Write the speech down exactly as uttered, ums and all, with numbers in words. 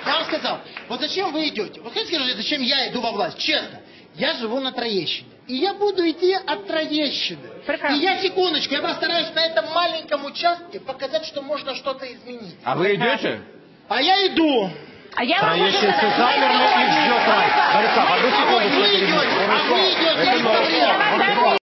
Я вам сказал, вот зачем вы идете? Вот хотите сказать, зачем я иду во власть? Честно, я живу на Троещине. И я буду идти от Троещины. Прекрасно. И я, секундочку, я постараюсь на этом маленьком участке показать, что можно что-то изменить. А вы идете? А я иду. А я вам хочу Троещинцы сказать, замерли и ждет вас. Борислав, одну А вот секунду. вы идете, а вы идете, я вам